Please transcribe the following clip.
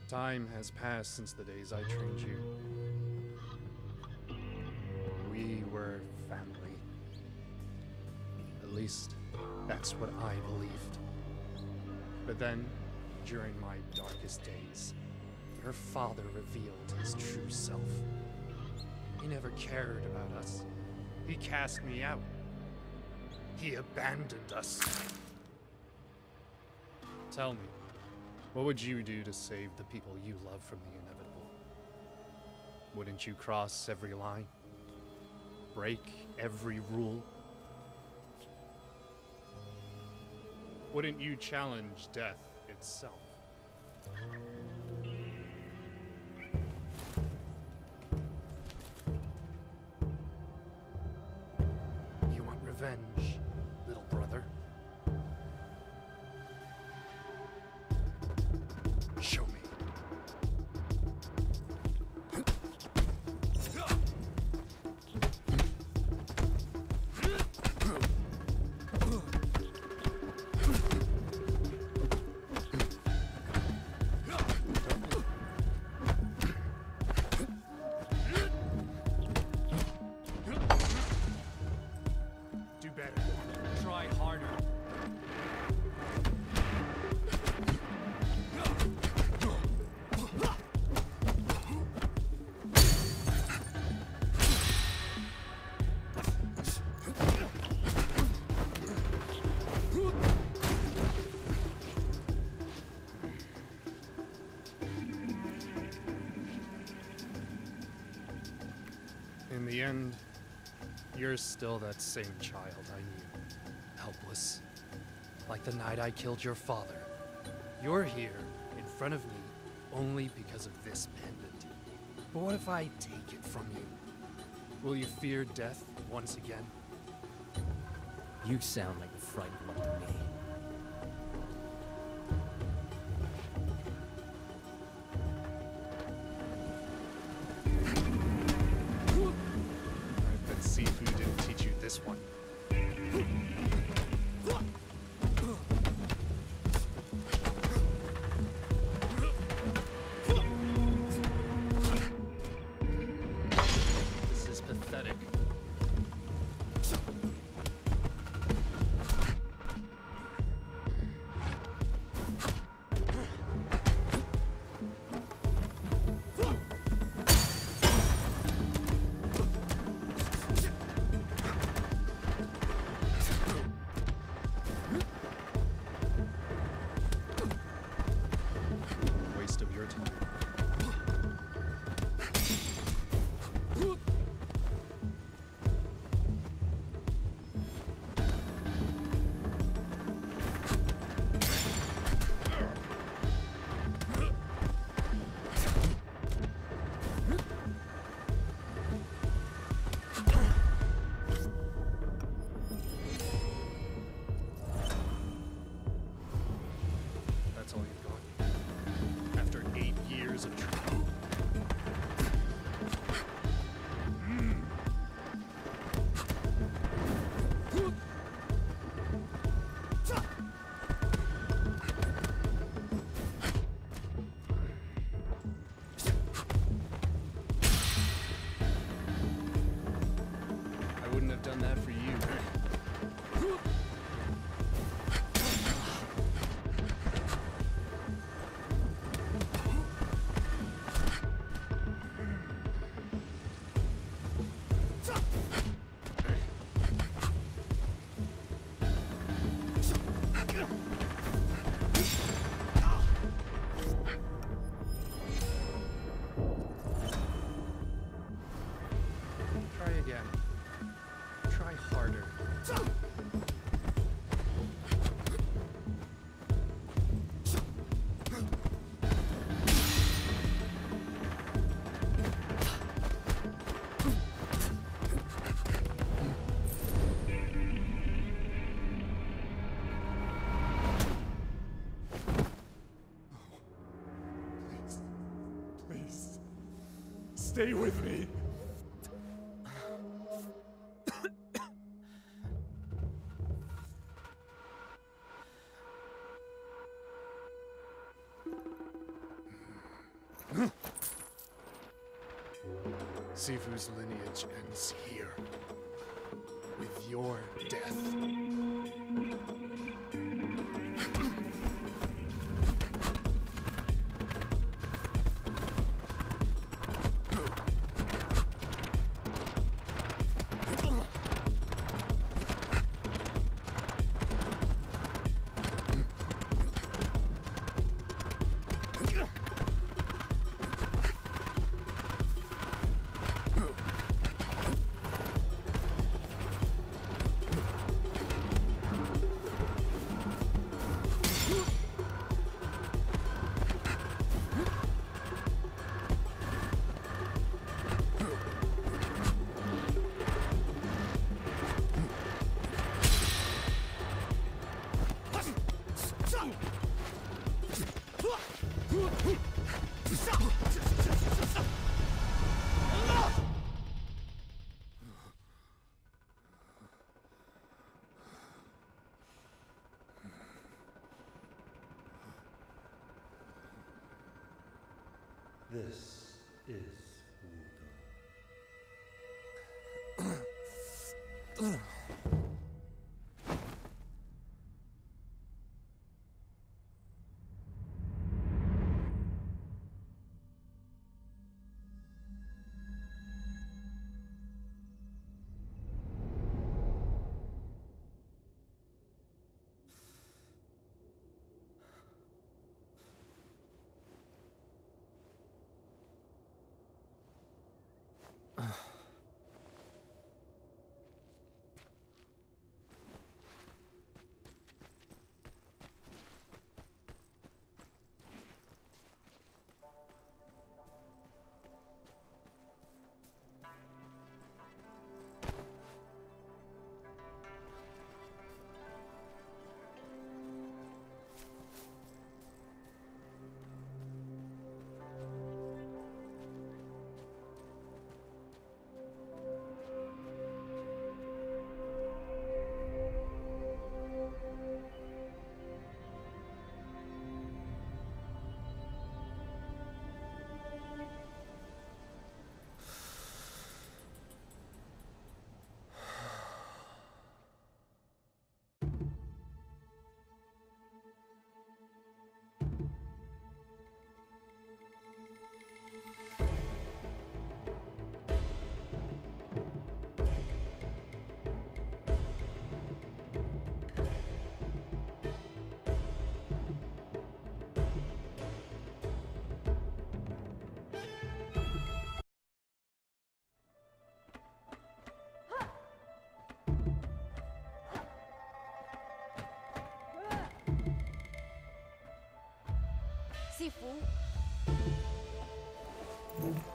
Time has passed since the days I trained you. We were family. At least, that's what I believed. But then, during my darkest days, your father revealed his true self. He never cared about us. He cast me out. He abandoned us. Tell me, what would you do to save the people you love from the inevitable? Wouldn't you cross every line? Break every rule? Wouldn't you challenge death itself? You want revenge, little brother? Show me. Do better. Try harder. In the end, you're still that same child I knew. Helpless. Like the night I killed your father. You're here, in front of me, only because of this pendant. But what if I take it from you? Will you fear death once again? You sound like a frightened one to me. I bet Sifu didn't teach you this one. This is pathetic. Waste of your time. That's all you've got? After 8 years of training? I wouldn't have done that for you. Try again. Try harder. Please, stay with me. Sifu's lineage ends here, with your death. This is Wuda. Sifu.